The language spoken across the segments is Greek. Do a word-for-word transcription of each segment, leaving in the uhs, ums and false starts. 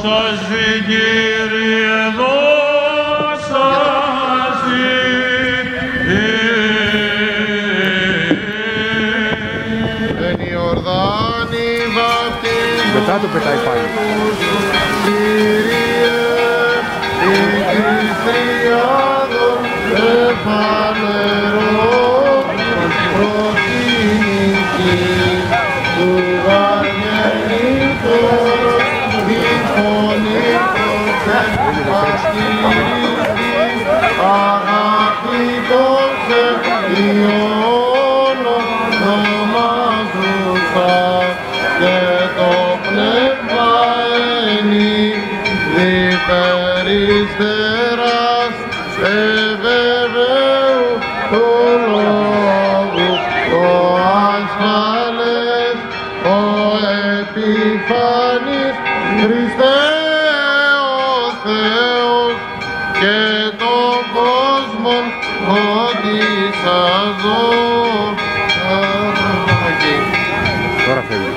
Δόξα Συ, Κύριε, δόξα Συ. Εν Ιορδάνη βαπτισμό. Μετά το πετάει πάλι. Κύριε, η Χριστιανό εφανερό προκίνητη του βαριενήτωρος η φωνή προσευχαστήρηση αγαπητός Υιόν ονομάζουσα και το πνεύμα ενή διπεριστεράς εβεβαίου του λόγου το ασφαλές ο επιφανής Χριστέ ο Θεός και τον κόσμον οντισαζόν. Τώρα φεύγει.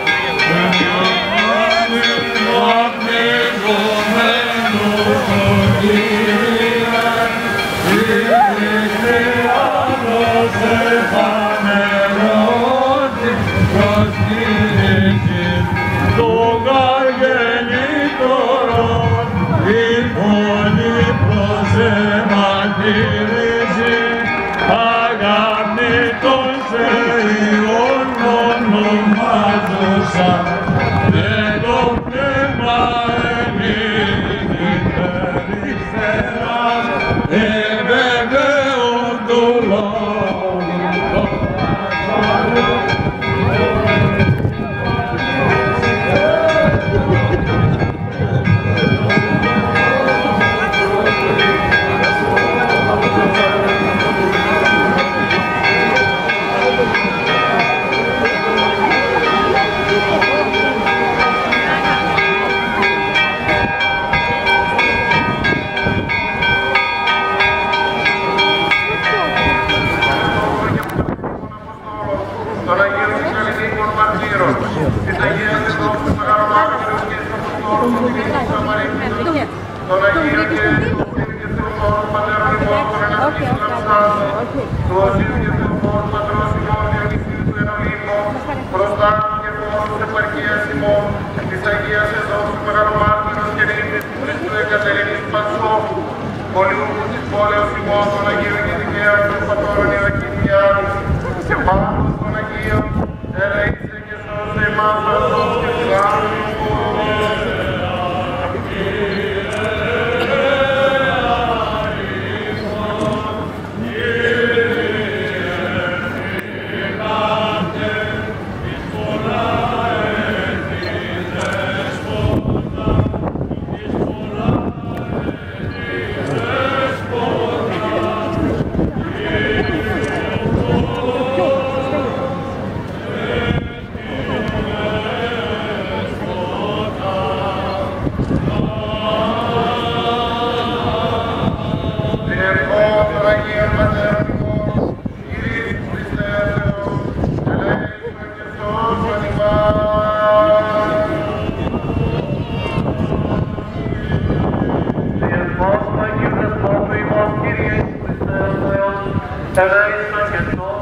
Κύριε Χριστέ, Θεός, ελέησον και